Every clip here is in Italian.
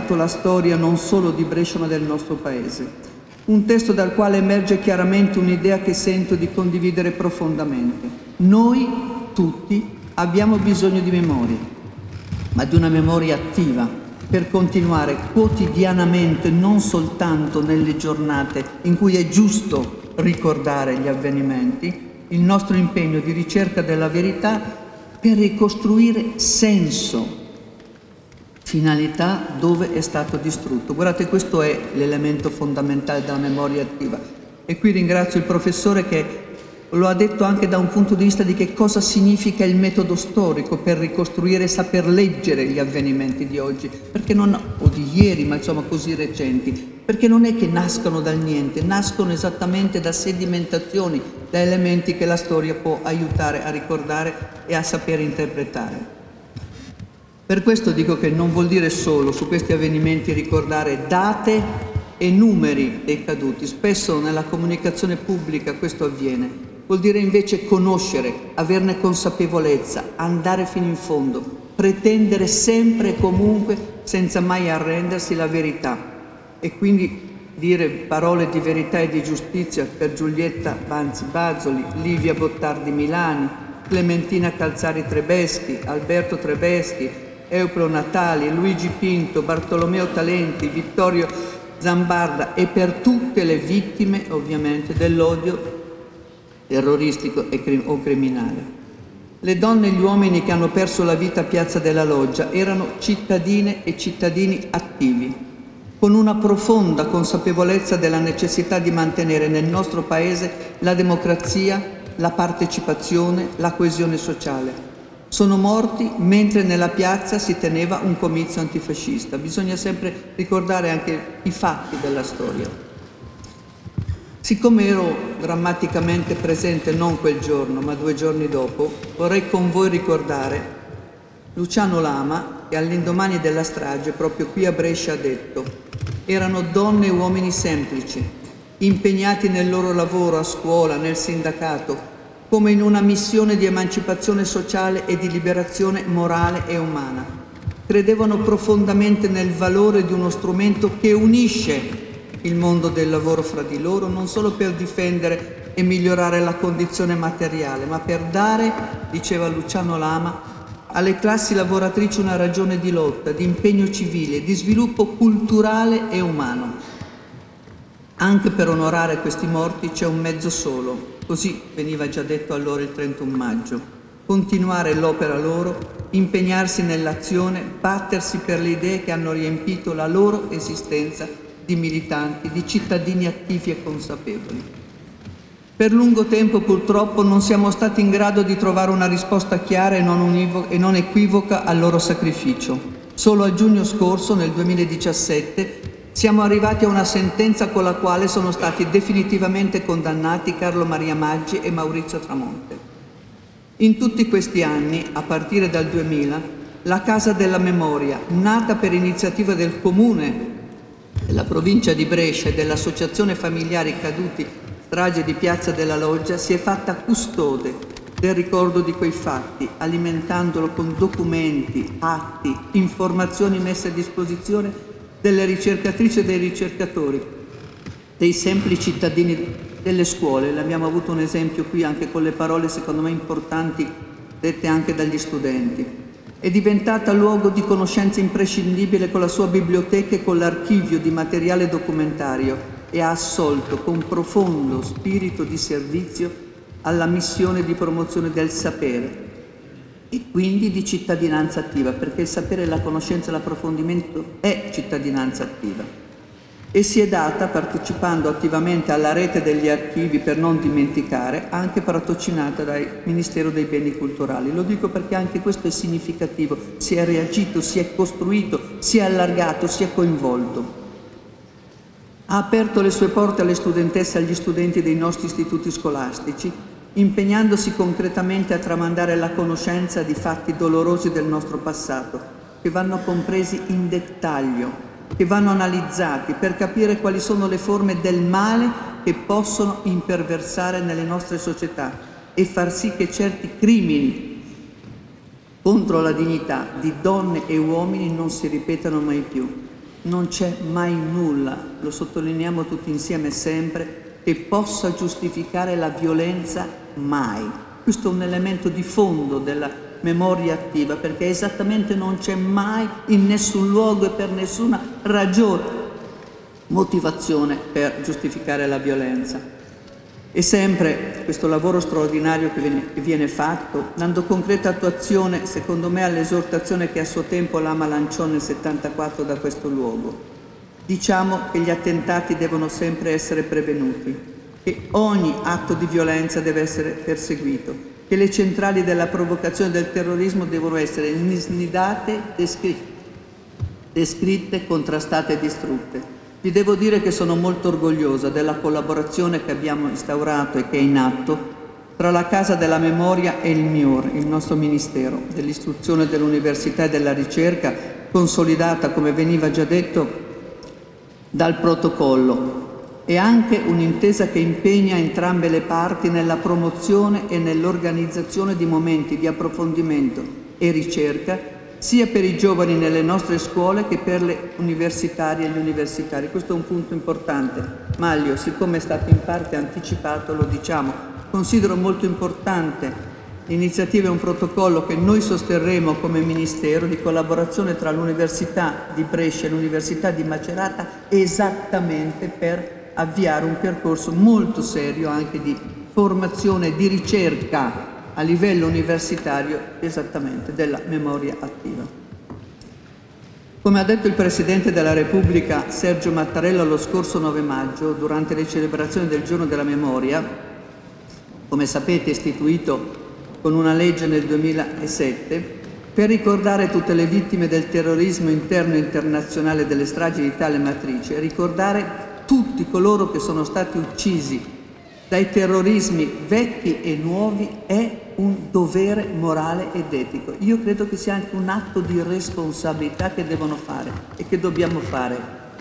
fatto la storia non solo di Brescia ma del nostro Paese. Un testo dal quale emerge chiaramente un'idea che sento di condividere profondamente. Noi, tutti, abbiamo bisogno di memoria, ma di una memoria attiva, per continuare quotidianamente, non soltanto nelle giornate in cui è giusto ricordare gli avvenimenti, il nostro impegno di ricerca della verità per ricostruire senso, finalità dove è stato distrutto. Guardate, questo è l'elemento fondamentale della memoria attiva. E qui ringrazio il professore che lo ha detto anche da un punto di vista di che cosa significa il metodo storico per ricostruire e saper leggere gli avvenimenti di oggi, perché non, o di ieri, ma insomma così recenti, perché non è che nascono dal niente, nascono esattamente da sedimentazioni, da elementi che la storia può aiutare a ricordare e a saper interpretare. Per questo dico che non vuol dire solo su questi avvenimenti ricordare date e numeri dei caduti. Spesso nella comunicazione pubblica questo avviene. Vuol dire invece conoscere, averne consapevolezza, andare fino in fondo, pretendere sempre e comunque, senza mai arrendersi, la verità. E quindi dire parole di verità e di giustizia per Giulietta Banzi Bazzoli, Livia Bottardi Milani, Clementina Calzari Trebeschi, Alberto Trebeschi, Euplo Natali, Luigi Pinto, Bartolomeo Talenti, Vittorio Zambarda e per tutte le vittime ovviamente dell'odio terroristico o criminale. Le donne e gli uomini che hanno perso la vita a Piazza della Loggia erano cittadine e cittadini attivi, con una profonda consapevolezza della necessità di mantenere nel nostro Paese la democrazia, la partecipazione, la coesione sociale. Sono morti mentre nella piazza si teneva un comizio antifascista. Bisogna sempre ricordare anche i fatti della storia. Siccome ero drammaticamente presente non quel giorno, ma 2 giorni dopo, vorrei con voi ricordare Luciano Lama, che all'indomani della strage, proprio qui a Brescia, ha detto: erano donne e uomini semplici, impegnati nel loro lavoro, a scuola, nel sindacato, come in una missione di emancipazione sociale e di liberazione morale e umana. Credevano profondamente nel valore di uno strumento che unisce il mondo del lavoro fra di loro, non solo per difendere e migliorare la condizione materiale, ma per dare, diceva Luciano Lama, alle classi lavoratrici una ragione di lotta, di impegno civile, di sviluppo culturale e umano. Anche per onorare questi morti c'è un mezzo solo, così veniva già detto allora il 31 maggio. Continuare l'opera loro, impegnarsi nell'azione, battersi per le idee che hanno riempito la loro esistenza di militanti, di cittadini attivi e consapevoli. Per lungo tempo purtroppo non siamo stati in grado di trovare una risposta chiara e non equivoca al loro sacrificio. Solo a giugno scorso, nel 2017, siamo arrivati a una sentenza con la quale sono stati definitivamente condannati Carlo Maria Maggi e Maurizio Tramonte. In tutti questi anni, a partire dal 2000, la Casa della Memoria, nata per iniziativa del Comune, della provincia di Brescia e dell'Associazione Familiari Caduti Strage di Piazza della Loggia, si è fatta custode del ricordo di quei fatti, alimentandolo con documenti, atti, informazioni messe a disposizione delle ricercatrici e dei ricercatori, dei semplici cittadini, delle scuole. Abbiamo avuto un esempio qui anche con le parole secondo me importanti dette anche dagli studenti. È diventata luogo di conoscenza imprescindibile con la sua biblioteca e con l'archivio di materiale documentario e ha assolto con profondo spirito di servizio alla missione di promozione del sapere e quindi di cittadinanza attiva, perché il sapere, la conoscenza e l'approfondimento è cittadinanza attiva. E si è data partecipando attivamente alla rete degli archivi per non dimenticare, anche patrocinata dal Ministero dei Beni Culturali. Lo dico perché anche questo è significativo, si è reagito, si è costruito, si è allargato, si è coinvolto. Ha aperto le sue porte alle studentesse e agli studenti dei nostri istituti scolastici, impegnandosi concretamente a tramandare la conoscenza di fatti dolorosi del nostro passato, che vanno compresi in dettaglio, che vanno analizzati per capire quali sono le forme del male che possono imperversare nelle nostre società e far sì che certi crimini contro la dignità di donne e uomini non si ripetano mai più. non c'è mai nulla, lo sottolineiamo tutti insieme sempre, che possa giustificare la violenza mai. Questo è un elemento di fondo della memoria attiva, perché esattamente non c'è mai in nessun luogo e per nessuna ragione, motivazione per giustificare la violenza. E sempre questo lavoro straordinario che viene fatto, dando concreta attuazione, secondo me, all'esortazione che a suo tempo Lama lanciò nel 74 da questo luogo. Diciamo che gli attentati devono sempre essere prevenuti, che ogni atto di violenza deve essere perseguito, che le centrali della provocazione del terrorismo devono essere snidate, descritte, contrastate e distrutte. Vi devo dire che sono molto orgogliosa della collaborazione che abbiamo instaurato e che è in atto tra la Casa della Memoria e il MIUR, il nostro Ministero dell'Istruzione, dell'Università e della Ricerca, consolidata, come veniva già detto, dal protocollo, e anche un'intesa che impegna entrambe le parti nella promozione e nell'organizzazione di momenti di approfondimento e ricerca sia per i giovani nelle nostre scuole che per le universitarie e gli universitari. Questo è un punto importante. Maglio, siccome è stato in parte anticipato, lo diciamo, considero molto importante l'iniziativa e un protocollo che noi sosterremo come Ministero di collaborazione tra l'Università di Brescia e l'Università di Macerata, esattamente per avviare un percorso molto serio anche di formazione e di ricerca a livello universitario esattamente della memoria attiva. Come ha detto il Presidente della Repubblica Sergio Mattarella lo scorso 9 maggio, durante le celebrazioni del Giorno della Memoria, come sapete istituito con una legge nel 2007, per ricordare tutte le vittime del terrorismo interno e internazionale delle stragi di tale matrice, ricordare tutti coloro che sono stati uccisi dai terrorismi vecchi e nuovi è un dovere morale ed etico. Io credo che sia anche un atto di responsabilità che devono fare e che dobbiamo fare,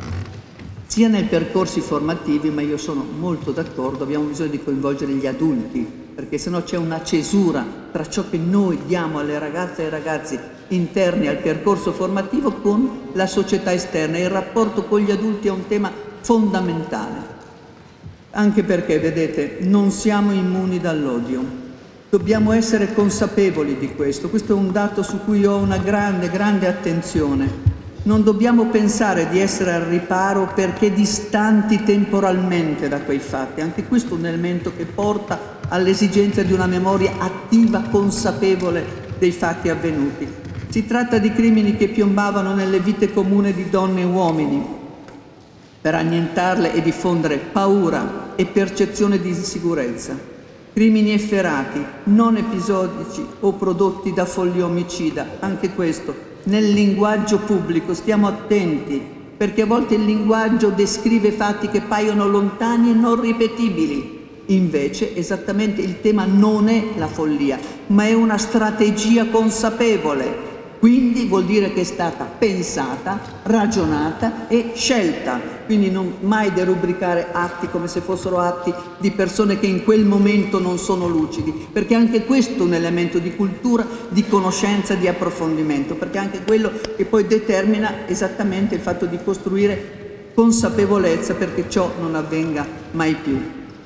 sia nei percorsi formativi, ma io sono molto d'accordo, abbiamo bisogno di coinvolgere gli adulti, perché sennò c'è una cesura tra ciò che noi diamo alle ragazze e ai ragazzi interni al percorso formativo con la società esterna. Il rapporto con gli adulti è un tema fondamentale. Anche perché, vedete, non siamo immuni dall'odio. Dobbiamo essere consapevoli di questo. Questo è un dato su cui ho una grande attenzione. Non dobbiamo pensare di essere al riparo perché distanti temporalmente da quei fatti. Anche questo è un elemento che porta all'esigenza di una memoria attiva, consapevole dei fatti avvenuti. Si tratta di crimini che piombavano nelle vite comuni di donne e uomini, per annientarle e diffondere paura e percezione di insicurezza. Crimini efferati, non episodici o prodotti da follia omicida. Anche questo, nel linguaggio pubblico, stiamo attenti, perché a volte il linguaggio descrive fatti che paiono lontani e non ripetibili. Invece, esattamente il tema non è la follia, ma è una strategia consapevole. Quindi vuol dire che è stata pensata, ragionata e scelta. Quindi non mai derubricare atti come se fossero atti di persone che in quel momento non sono lucidi, perché anche questo è un elemento di cultura, di conoscenza, di approfondimento, perché anche quello che poi determina esattamente il fatto di costruire consapevolezza perché ciò non avvenga mai più.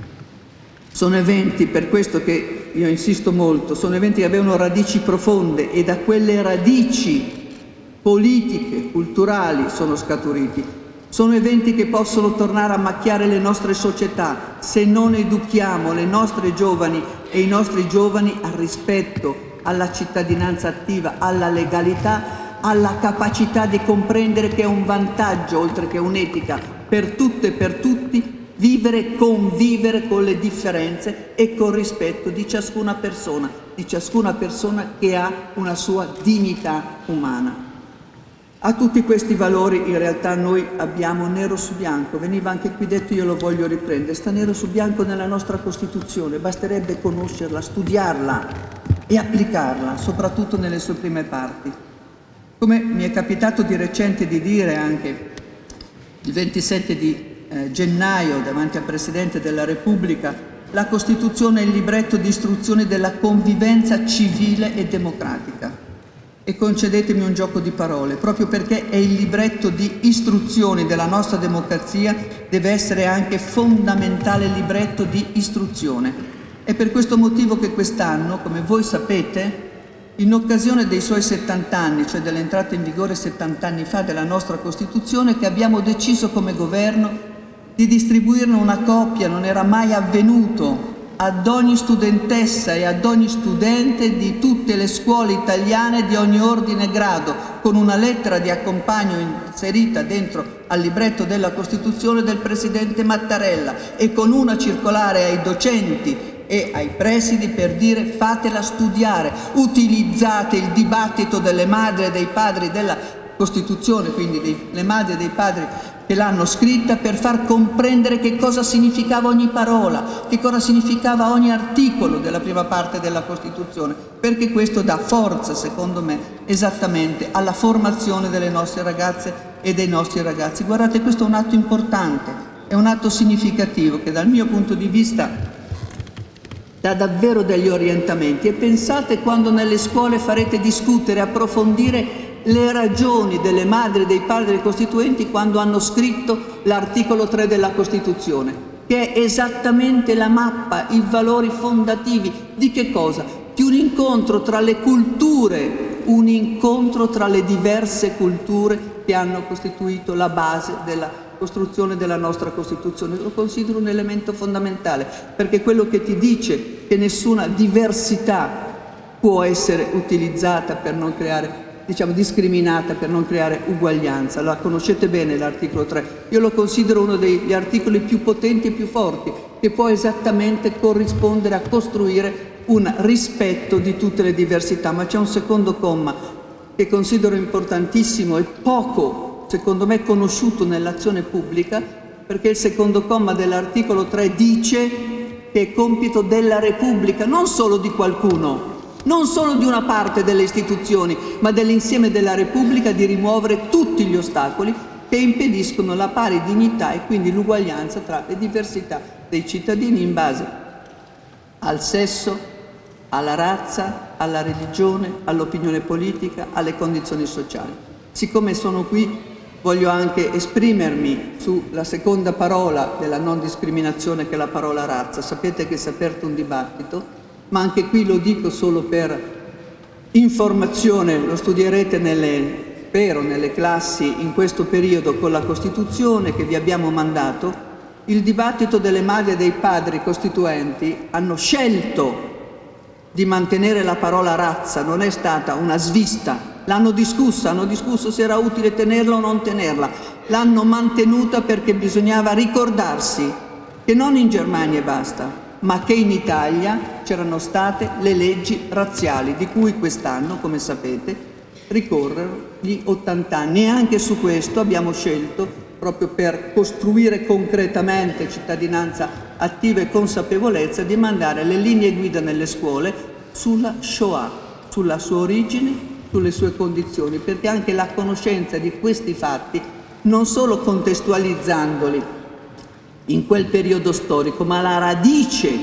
Sono eventi, per questo che io insisto molto, sono eventi che avevano radici profonde e da quelle radici politiche, culturali sono scaturiti. Sono eventi che possono tornare a macchiare le nostre società se non educhiamo le nostre giovani e i nostri giovani al rispetto, alla cittadinanza attiva, alla legalità, alla capacità di comprendere che è un vantaggio, oltre che un'etica, per tutte e per tutti, vivere e convivere con le differenze e col rispetto di ciascuna persona che ha una sua dignità umana. A tutti questi valori in realtà noi abbiamo nero su bianco, veniva anche qui detto, io lo voglio riprendere, sta nero su bianco nella nostra Costituzione, basterebbe conoscerla, studiarla e applicarla, soprattutto nelle sue prime parti. Come mi è capitato di recente di dire anche il 27 di gennaio davanti al Presidente della Repubblica, la Costituzione è il libretto di istruzione della convivenza civile e democratica. E concedetemi un gioco di parole, proprio perché è il libretto di istruzioni della nostra democrazia, deve essere anche fondamentale libretto di istruzione. È per questo motivo che quest'anno, come voi sapete, in occasione dei suoi 70 anni, cioè dell'entrata in vigore 70 anni fa della nostra Costituzione, che abbiamo deciso come governo di distribuirne una copia, non era mai avvenuto, ad ogni studentessa e ad ogni studente di tutte le scuole italiane di ogni ordine e grado, con una lettera di accompagno inserita dentro al libretto della Costituzione del Presidente Mattarella e con una circolare ai docenti e ai presidi per dire: fatela studiare, utilizzate il dibattito delle madri e dei padri della Costituzione, quindi delle madri e dei padri che l'hanno scritta, per far comprendere che cosa significava ogni parola, che cosa significava ogni articolo della prima parte della Costituzione, perché questo dà forza, secondo me, esattamente alla formazione delle nostre ragazze e dei nostri ragazzi. Guardate, questo è un atto importante, è un atto significativo che dal mio punto di vista dà davvero degli orientamenti. E pensate quando nelle scuole farete discutere, approfondire le ragioni delle madri e dei padri costituenti quando hanno scritto l'articolo 3 della Costituzione, che è esattamente la mappa, i valori fondativi di che cosa? Di un incontro tra le culture, un incontro tra le diverse culture che hanno costituito la base della costruzione della nostra Costituzione. Lo considero un elemento fondamentale, perché quello che ti dice che nessuna diversità può essere utilizzata per non creare, discriminata, per non creare uguaglianza. La conoscete bene l'articolo 3, io lo considero uno degli articoli più potenti e più forti, che può esattamente corrispondere a costruire un rispetto di tutte le diversità. Ma c'è un secondo comma che considero importantissimo e poco, secondo me, conosciuto nell'azione pubblica, perché il secondo comma dell'articolo 3 dice che è compito della Repubblica, non solo di qualcuno, non solo di una parte delle istituzioni, ma dell'insieme della Repubblica, di rimuovere tutti gli ostacoli che impediscono la pari dignità e quindi l'uguaglianza tra le diversità dei cittadini in base al sesso, alla razza, alla religione, all'opinione politica, alle condizioni sociali. Siccome sono qui, voglio anche esprimermi sulla seconda parola della non discriminazione, che è la parola razza. Sapete che si è aperto un dibattito, ma anche qui lo dico solo per informazione, lo studierete spero nelle classi in questo periodo con la Costituzione che vi abbiamo mandato. Il dibattito delle madri e dei padri costituenti hanno scelto di mantenere la parola razza, non è stata una svista, hanno discusso se era utile tenerla o non tenerla, l'hanno mantenuta perché bisognava ricordarsi che non in Germania e basta, ma che in Italia c'erano state le leggi razziali, di cui quest'anno, come sapete, ricorrono gli 80 anni. E anche su questo abbiamo scelto, proprio per costruire concretamente cittadinanza attiva e consapevolezza, di mandare le linee guida nelle scuole sulla Shoah, sulla sua origine, sulle sue condizioni, perché anche la conoscenza di questi fatti, non solo contestualizzandoli in quel periodo storico, ma la radice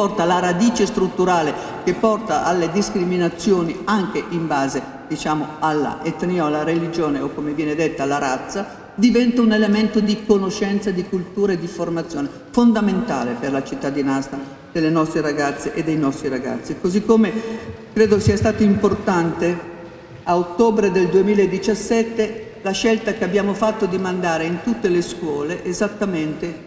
strutturale che porta alle discriminazioni anche in base, alla etnia o alla religione, o come viene detta alla razza, diventa un elemento di conoscenza, di cultura e di formazione fondamentale per la cittadinanza delle nostre ragazze e dei nostri ragazzi. Così come credo sia stato importante a ottobre del 2017 la scelta che abbiamo fatto di mandare in tutte le scuole esattamente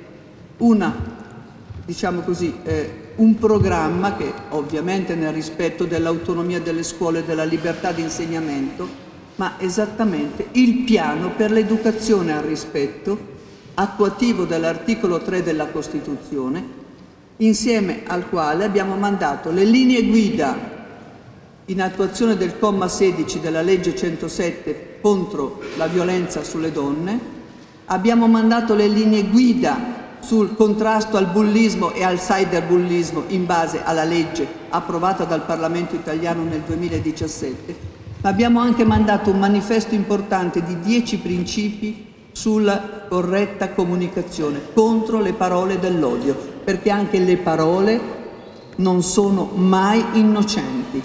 un programma che, ovviamente nel rispetto dell'autonomia delle scuole e della libertà di insegnamento, ma esattamente il piano per l'educazione al rispetto attuativo dell'articolo 3 della Costituzione, insieme al quale abbiamo mandato le linee guida in attuazione del comma 16 della legge 107 contro la violenza sulle donne, abbiamo mandato le linee guida sul contrasto al bullismo e al cyberbullismo in base alla legge approvata dal Parlamento italiano nel 2017, ma abbiamo anche mandato un manifesto importante di 10 principi sulla corretta comunicazione contro le parole dell'odio, perché anche le parole non sono mai innocenti.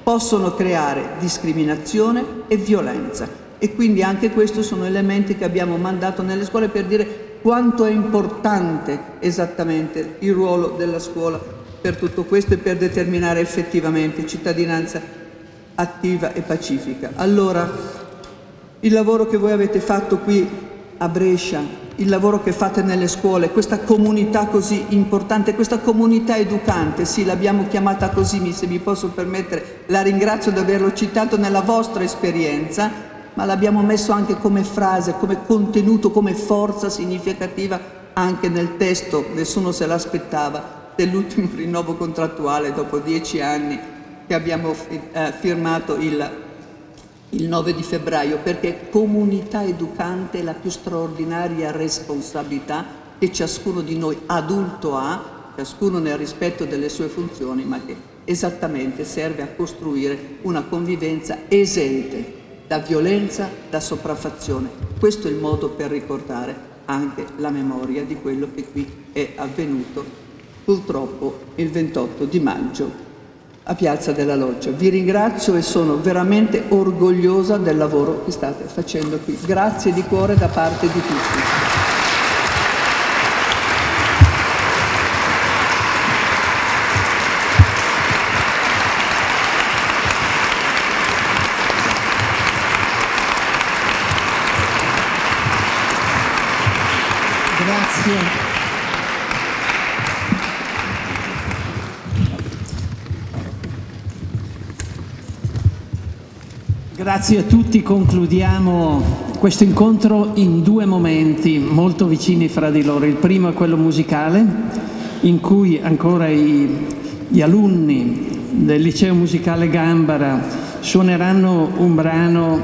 possono creare discriminazione e violenza. E quindi anche questi sono elementi che abbiamo mandato nelle scuole per dire quanto è importante esattamente il ruolo della scuola per tutto questo e per determinare effettivamente cittadinanza attiva e pacifica. Allora, il lavoro che voi avete fatto qui a Brescia, il lavoro che fate nelle scuole, questa comunità così importante, questa comunità educante, sì, l'abbiamo chiamata così, se mi posso permettere, la ringrazio di averlo citato nella vostra esperienza, ma l'abbiamo messo anche come frase, come contenuto, come forza significativa anche nel testo, nessuno se l'aspettava, dell'ultimo rinnovo contrattuale dopo 10 anni che abbiamo firmato il 9 di febbraio, perché comunità educante è la più straordinaria responsabilità che ciascuno di noi adulto ha, ciascuno nel rispetto delle sue funzioni, ma che esattamente serve a costruire una convivenza esente da violenza, da sopraffazione. Questo è il modo per ricordare anche la memoria di quello che qui è avvenuto, purtroppo il 28 di maggio a Piazza della Loggia. Vi ringrazio e sono veramente orgogliosa del lavoro che state facendo qui. Grazie di cuore da parte di tutti. Grazie. Grazie a tutti, concludiamo questo incontro in due momenti molto vicini fra di loro. Il primo è quello musicale, in cui ancora gli alunni del Liceo Musicale Gambara suoneranno un brano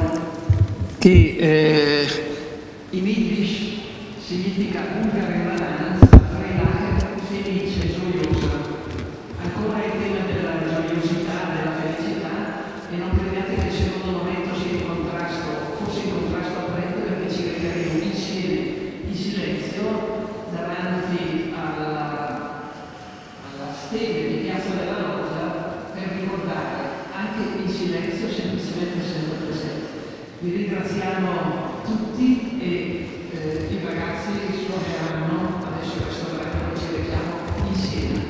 che in Yiddish significa ungara in la danza, freilata, felice, gioiosa. Ancora il tema della gioiosità, della felicità, e non crediate che il secondo momento sia in contrasto, forse in contrasto a breve, perché ci recheremo insieme in silenzio davanti alla stele di Piazza della Loggia per ricordare anche in silenzio, semplicemente essendo presenti. Vi ringraziamo tutti e i ragazzi suoneranno adesso questo brano che ci leggiamo insieme.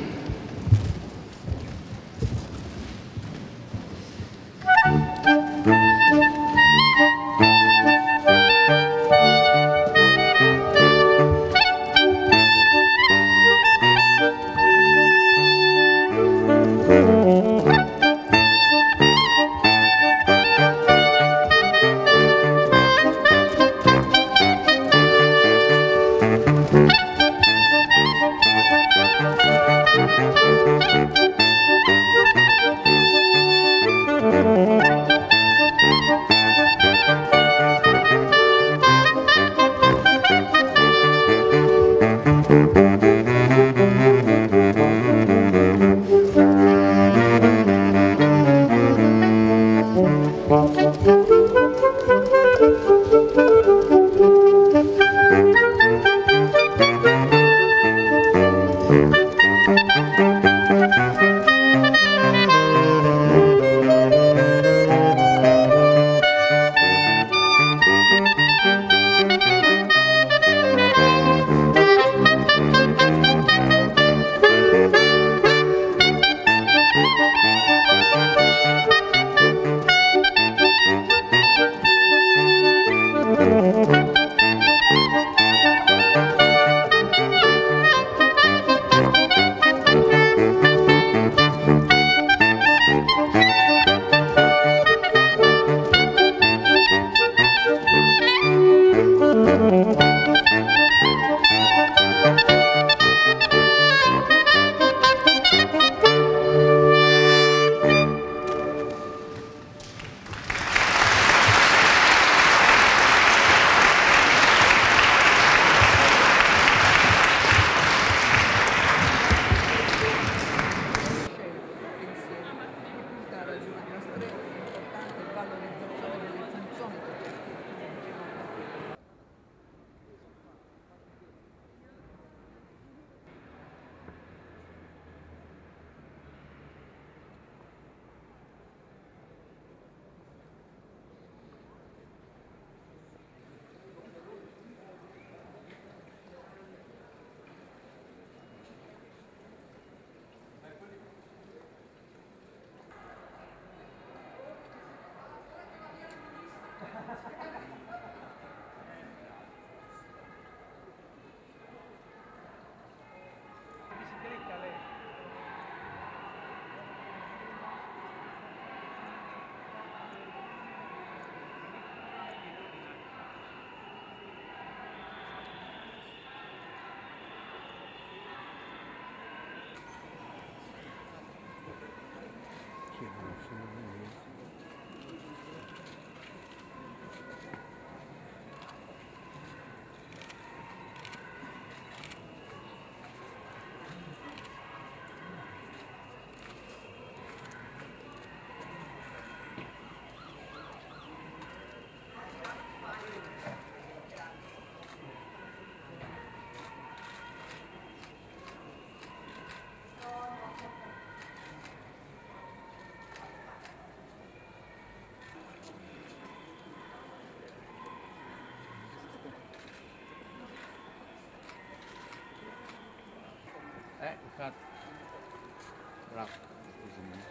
Infatti. Bravo, scusami.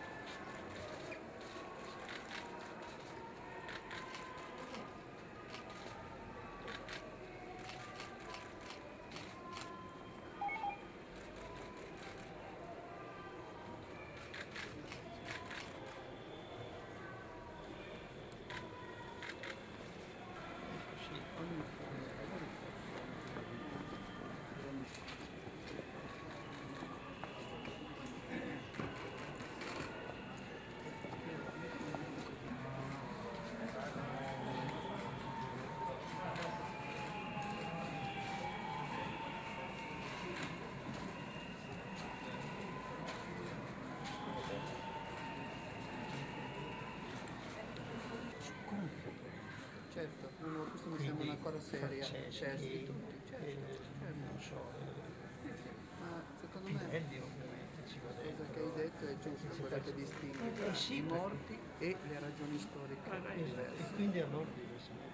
Certo, questo mi sembra una cosa seria, certo, di tutti, certo. Non so, Ma secondo me Pinelli ovviamente ci va la dentro. cosa che hai detto è giusta, quella che distingue tra sì, i perché- morti e le ragioni storiche diverse. E quindi all'ordine sono